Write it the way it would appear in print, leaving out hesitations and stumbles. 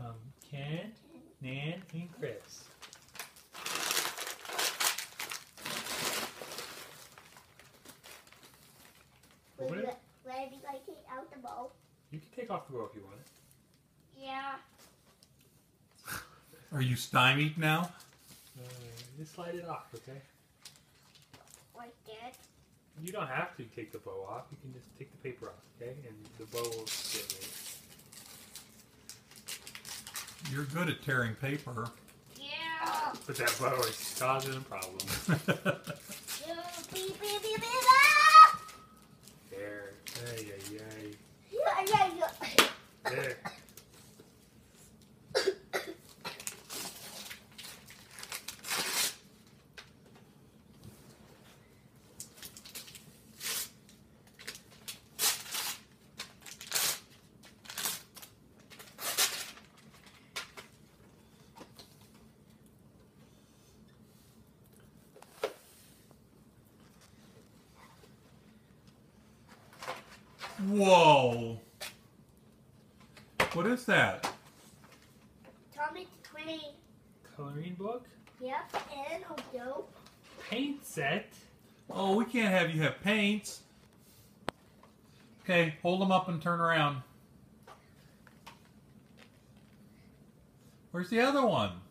Ken, Nan, and Chris. Would you like to take out the bow? You can take off the bow if you want it. Yeah. Are you stymied now? Just slide it off, okay? Like that. You don't have to take the bow off. You can just take the paper off, okay? And the bow will get ready. You're good at tearing paper. Yeah. But that bow is causing a problem. Beep, beep, beep, beep, There. Ay, ay, ay. yeah. There. Whoa! What is that? Tommy Twain. Coloring book. Yep, and also Paint set. Oh, we can't have you have paints. Okay, hold them up and turn around. Where's the other one?